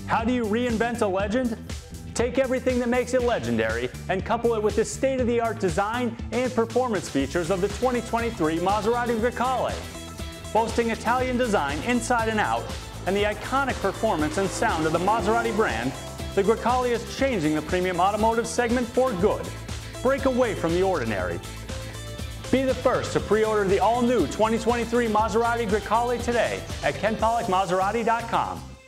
How do you reinvent a legend? Take everything that makes it legendary and couple it with the state-of-the-art design and performance features of the 2023 Maserati Grecale. Boasting Italian design inside and out and the iconic performance and sound of the Maserati brand, the Grecale is changing the premium automotive segment for good. Break away from the ordinary. Be the first to pre-order the all-new 2023 Maserati Grecale today at KenPollockMaserati.com.